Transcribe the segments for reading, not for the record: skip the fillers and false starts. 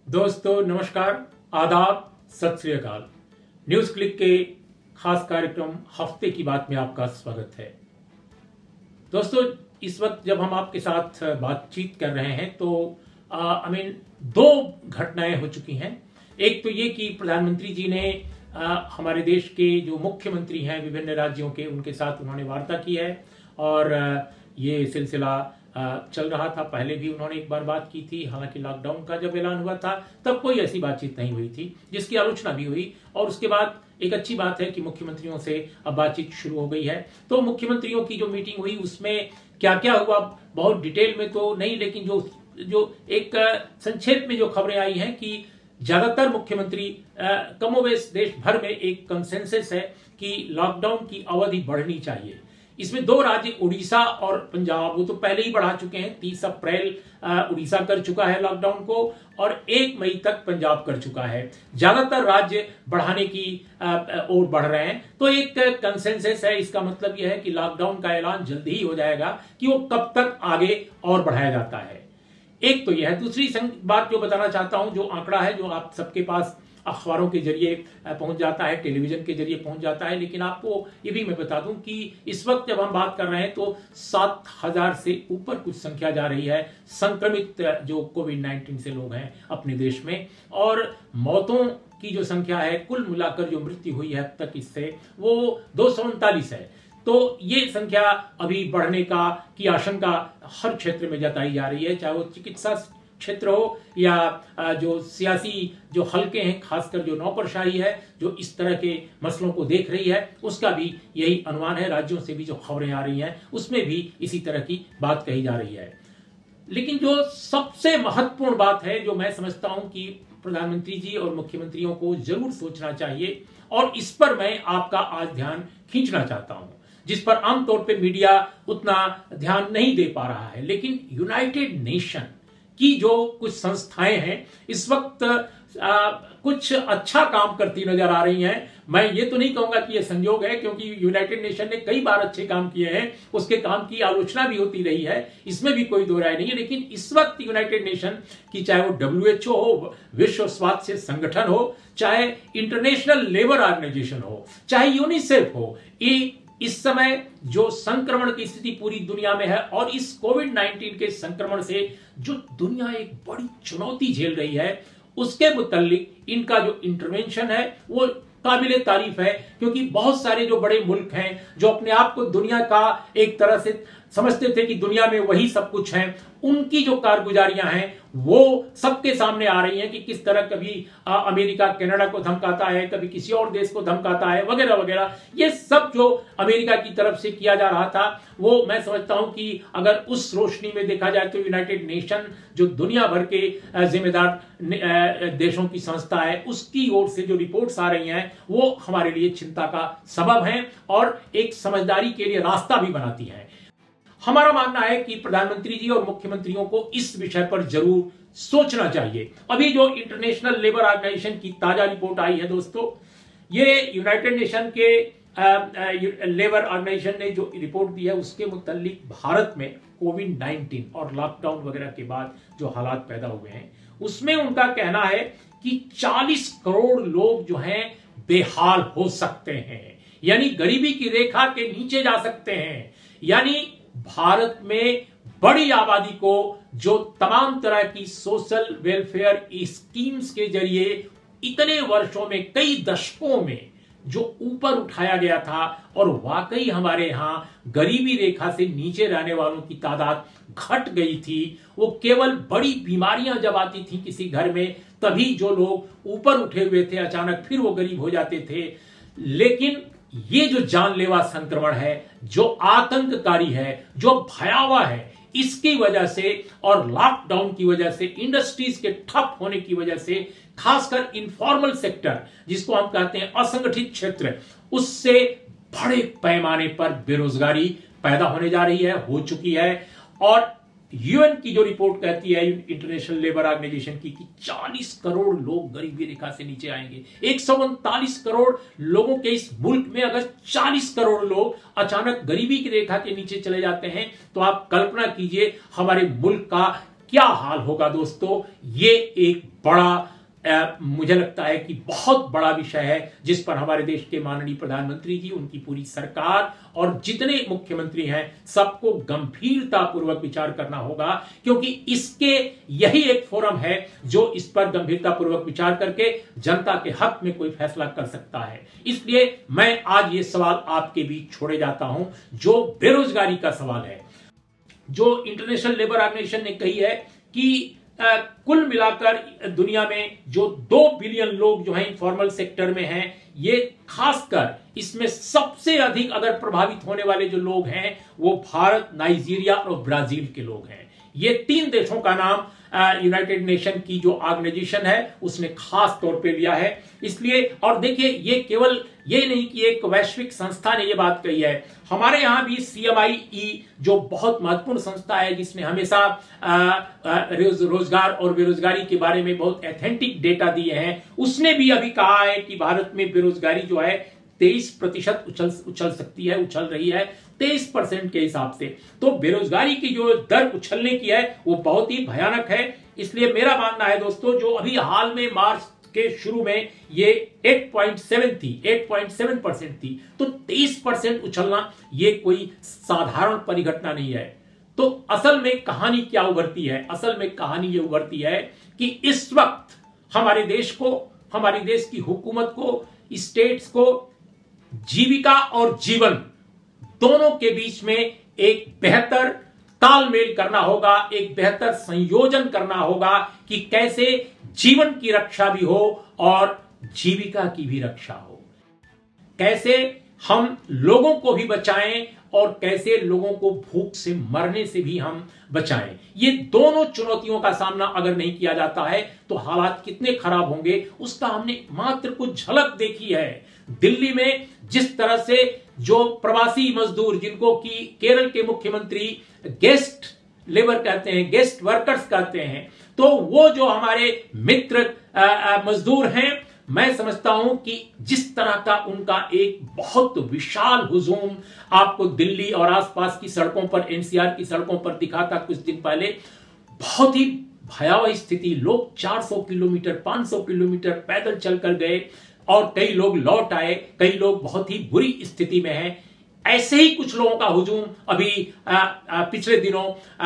दोस्तों नमस्कार, आदाब, सत श्री अकाल। न्यूज क्लिक के खास कार्यक्रम हफ्ते की बात में आपका स्वागत है। दोस्तों, इस वक्त जब हम आपके साथ बातचीत कर रहे हैं तो दो घटनाएं हो चुकी हैं। एक तो ये कि प्रधानमंत्री जी ने हमारे देश के जो मुख्यमंत्री हैं विभिन्न राज्यों के, उनके साथ उन्होंने वार्ता की है और ये सिलसिला चल रहा था। पहले भी उन्होंने एक बार बात की थी, हालांकि लॉकडाउन का जब ऐलान हुआ था तब कोई ऐसी बातचीत नहीं हुई थी, जिसकी आलोचना भी हुई। और उसके बाद एक अच्छी बात है कि मुख्यमंत्रियों से अब बातचीत शुरू हो गई है। तो मुख्यमंत्रियों की जो मीटिंग हुई उसमें क्या क्या हुआ, बहुत डिटेल में तो नहीं, लेकिन जो एक संक्षेप में जो खबरें आई हैं कि ज्यादातर मुख्यमंत्री कमोबेश देश भर में एक कंसेंसस है कि लॉकडाउन की अवधि बढ़नी चाहिए। इसमें दो राज्य उड़ीसा और पंजाब, वो तो पहले ही बढ़ा चुके हैं। 30 अप्रैल उड़ीसा कर चुका है लॉकडाउन को और 1 मई तक पंजाब कर चुका है। ज्यादातर राज्य बढ़ाने की ओर बढ़ रहे हैं। तो एक कंसेंसस है। इसका मतलब यह है कि लॉकडाउन का ऐलान जल्दी ही हो जाएगा कि वो कब तक आगे और बढ़ाया जाता है। एक तो यह है। दूसरी बात जो बताना चाहता हूं, जो आंकड़ा है जो आप सबके पास अखबारों के जरिए पहुंच जाता है, टेलीविजन के जरिए पहुंच जाता है, लेकिन आपको ये भी मैं बता दूं कि इस वक्त जब हम बात कर रहे हैं तो 7,000 से ऊपर कुछ संख्या जा रही है संक्रमित जो कोविड-19 से लोग हैं अपने देश में। और मौतों की जो संख्या है, कुल मिलाकर जो मृत्यु हुई है अब तक इससे, वो 239 है। तो ये संख्या अभी बढ़ने की आशंका हर क्षेत्र में जताई जा रही है, चाहे वो चिकित्सा क्षेत्र हो या जो सियासी जो हलके हैं, खासकर जो नौकरशाही है, जो इस तरह के मसलों को देख रही है, उसका भी यही अनुमान है। राज्यों से भी जो खबरें आ रही हैं उसमें भी इसी तरह की बात कही जा रही है। लेकिन जो सबसे महत्वपूर्ण बात है, जो मैं समझता हूं कि प्रधानमंत्री जी और मुख्यमंत्रियों को जरूर सोचना चाहिए, और इस पर मैं आपका आज ध्यान खींचना चाहता हूं, जिस पर आमतौर पर मीडिया उतना ध्यान नहीं दे पा रहा है। लेकिन यूनाइटेड नेशन की जो कुछ संस्थाएं हैं इस वक्त कुछ अच्छा काम करती नजर आ रही हैं। मैं ये तो नहीं कहूंगा कि ये संयोग है, क्योंकि यूनाइटेड नेशन ने कई बार अच्छे काम किए हैं, उसके काम की आलोचना भी होती रही है, इसमें भी कोई दो राय नहीं है। लेकिन इस वक्त यूनाइटेड नेशन की, चाहे वो WHO हो, विश्व स्वास्थ्य संगठन हो, चाहे इंटरनेशनल लेबर ऑर्गेनाइजेशन हो, चाहे यूनिसेफ हो, ये इस समय जो संक्रमण की स्थिति पूरी दुनिया में है और इस कोविड-19 के संक्रमण से जो दुनिया एक बड़ी चुनौती झेल रही है, उसके मुतालिक इनका जो इंटरवेंशन है वो काबिले तारीफ है। क्योंकि बहुत सारे जो बड़े मुल्क हैं जो अपने आप को दुनिया का एक तरह से समझते थे कि दुनिया में वही सब कुछ है, उनकी जो कारगुजारियां हैं वो सबके सामने आ रही हैं कि किस तरह कभी अमेरिका कनाडा को धमकाता है, कभी किसी और देश को धमकाता है, वगैरह वगैरह। ये सब जो अमेरिका की तरफ से किया जा रहा था, वो मैं समझता हूं कि अगर उस रोशनी में देखा जाए तो यूनाइटेड नेशन जो दुनिया भर के जिम्मेदार देशों की संस्था है, उसकी ओर से जो रिपोर्ट्स आ रही हैं वो हमारे लिए चिंता का सबब है और एक समझदारी के लिए रास्ता भी बनाती है। हमारा मानना है कि प्रधानमंत्री जी और मुख्यमंत्रियों को इस विषय पर जरूर सोचना चाहिए। अभी जो इंटरनेशनल लेबर ऑर्गेनाइजेशन की ताजा रिपोर्ट आई है दोस्तों, ये यूनाइटेड नेशन के लेबर ऑर्गेनाइजेशन ने जो रिपोर्ट दी है उसके मुतालिक भारत में कोविड-19 और लॉकडाउन वगैरह के बाद जो हालात पैदा हुए हैं, उसमें उनका कहना है कि 40 करोड़ लोग जो हैं बेहाल हो सकते हैं, यानी गरीबी की रेखा के नीचे जा सकते हैं। यानी भारत में बड़ी आबादी को जो तमाम तरह की सोशल वेलफेयर स्कीम्स के जरिए इतने वर्षों में, कई दशकों में जो ऊपर उठाया गया था, और वाकई हमारे यहां गरीबी रेखा से नीचे रहने वालों की तादाद घट गई थी। वो केवल बड़ी बीमारियां जब आती थी किसी घर में, तभी जो लोग ऊपर उठे हुए थे अचानक फिर वो गरीब हो जाते थे। लेकिन ये जो जानलेवा संक्रमण है, जो आतंककारी है, जो भयावह है, इसकी वजह से और लॉकडाउन की वजह से, इंडस्ट्रीज के ठप होने की वजह से, खासकर इनफॉर्मल सेक्टर जिसको हम कहते हैं असंगठित क्षेत्र, उससे बड़े पैमाने पर बेरोजगारी पैदा होने जा रही है, हो चुकी है। और यूएन की जो रिपोर्ट कहती है, इंटरनेशनल लेबर ऑर्गेनाइजेशन की, कि 40 करोड़ लोग गरीबी रेखा से नीचे आएंगे। 139 करोड़ लोगों के इस मुल्क में अगर 40 करोड़ लोग अचानक गरीबी की रेखा के नीचे चले जाते हैं, तो आप कल्पना कीजिए हमारे मुल्क का क्या हाल होगा दोस्तों। ये एक बड़ा मुझे लगता है कि बहुत बड़ा विषय है, जिस पर हमारे देश के माननीय प्रधानमंत्री जी, उनकी पूरी सरकार और जितने मुख्यमंत्री हैं सबको गंभीरतापूर्वक विचार करना होगा, क्योंकि इसके यही एक फोरम है जो इस पर गंभीरतापूर्वक विचार करके जनता के हक में कोई फैसला कर सकता है। इसलिए मैं आज ये सवाल आपके बीच छोड़े जाता हूं, जो बेरोजगारी का सवाल है, जो इंटरनेशनल लेबर ऑर्गेनाइजेशन ने कही है कि कुल मिलाकर दुनिया में जो 2 बिलियन लोग जो हैं इनफॉर्मल सेक्टर में हैं, ये खासकर इसमें सबसे अधिक अगर प्रभावित होने वाले जो लोग हैं वो भारत, नाइजीरिया और ब्राजील के लोग हैं। ये 3 देशों का नाम यूनाइटेड नेशन की जो ऑर्गेनाइजेशन है उसने खास तौर पे लिया है। इसलिए, और देखिए, ये केवल ये नहीं कि एक वैश्विक संस्था ने ये बात कही है, हमारे यहां भी CMIE जो बहुत महत्वपूर्ण संस्था है, जिसने हमेशा रोजगार और बेरोजगारी के बारे में बहुत ऑथेंटिक डेटा दिए हैं, उसने भी अभी कहा है कि भारत में बेरोजगारी जो है 23% उछल सकती है, उछल रही है 23% के हिसाब से। तो बेरोजगारी की जो दर उछलने की है वो बहुत ही भयानक है। इसलिए मेरा मानना है दोस्तों, जो अभी हाल में मार्च के शुरू में ये 8.7% थी, तो 23% उछलना ये कोई साधारण परिघटना नहीं है। तो असल में कहानी क्या उभरती है? असल में कहानी ये उभरती है कि इस वक्त हमारे देश को, हमारे देश की हुकूमत को, स्टेट्स को जीविका और जीवन दोनों के बीच में एक बेहतर तालमेल करना होगा, एक बेहतर संयोजन करना होगा कि कैसे जीवन की रक्षा भी हो और जीविका की भी रक्षा हो, कैसे हम लोगों को भी बचाएं और कैसे लोगों को भूख से मरने से भी हम बचाएं। ये दोनों चुनौतियों का सामना अगर नहीं किया जाता है तो हालात कितने खराब होंगे, उसका हमने मात्र कुछ झलक देखी है। दिल्ली में जिस तरह से जो प्रवासी मजदूर, जिनको कि केरल के मुख्यमंत्री गेस्ट लेबर कहते हैं, गेस्ट वर्कर्स कहते हैं, तो वो जो हमारे मित्र मजदूर हैं, मैं समझता हूं कि जिस तरह का उनका एक बहुत विशाल हुजूम आपको दिल्ली और आसपास की सड़कों पर, NCR की सड़कों पर दिखा था कुछ दिन पहले, बहुत ही भयावह स्थिति। लोग 400 किलोमीटर 500 किलोमीटर पैदल चलकर गए और कई लोग लौट आए, कई लोग बहुत ही बुरी स्थिति में हैं। ऐसे ही कुछ लोगों का हुजूम अभी पिछले दिनों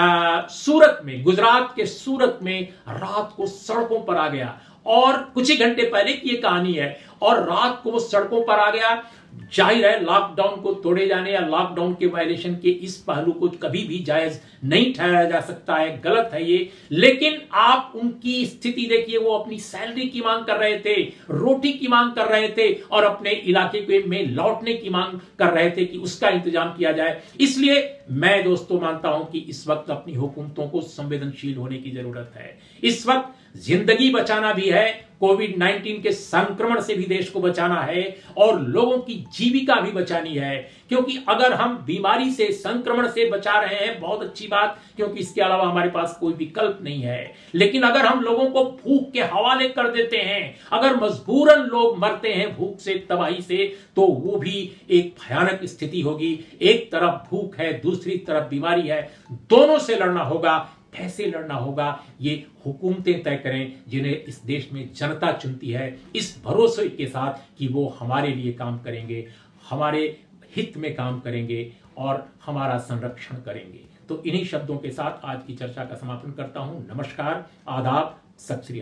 सूरत में, गुजरात के सूरत में रात को सड़कों पर आ गया, और कुछ ही घंटे पहले की ये कहानी है, और रात को वो सड़कों पर आ गया। जाहिर है लॉकडाउन को तोड़े जाने या लॉकडाउन के वायलेशन के इस पहलू को कभी भी जायज नहीं ठहराया जा सकता है, गलत है ये। लेकिन आप उनकी स्थिति देखिए, वो अपनी सैलरी की मांग कर रहे थे, रोटी की मांग कर रहे थे, और अपने इलाके में लौटने की मांग कर रहे थे कि उसका इंतजाम किया जाए। इसलिए मैं दोस्तों मानता हूं कि इस वक्त अपनी हुकूमतों को संवेदनशील होने की जरूरत है। इस वक्त जिंदगी बचाना भी है, कोविड-19 के संक्रमण से भी देश को बचाना है, और लोगों की जीविका भी बचानी है। क्योंकि अगर हम बीमारी से, संक्रमण से बचा रहे हैं, बहुत अच्छी बात, क्योंकि इसके अलावा हमारे पास कोई विकल्प नहीं है। लेकिन अगर हम लोगों को भूख के हवाले कर देते हैं, अगर मजबूरन लोग मरते हैं भूख से, तबाही से, तो वो भी एक भयानक स्थिति होगी। एक तरफ भूख है, दूसरी तरफ बीमारी है, दोनों से लड़ना होगा। कैसे लड़ना होगा ये हुकूमतें तय करें, जिन्हें इस देश में जनता चुनती है, इस भरोसे के साथ कि वो हमारे लिए काम करेंगे, हमारे हित में काम करेंगे और हमारा संरक्षण करेंगे। तो इन्हीं शब्दों के साथ आज की चर्चा का समापन करता हूं। नमस्कार, आदाब, सत श्री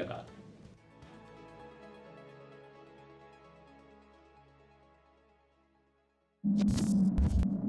अकाल।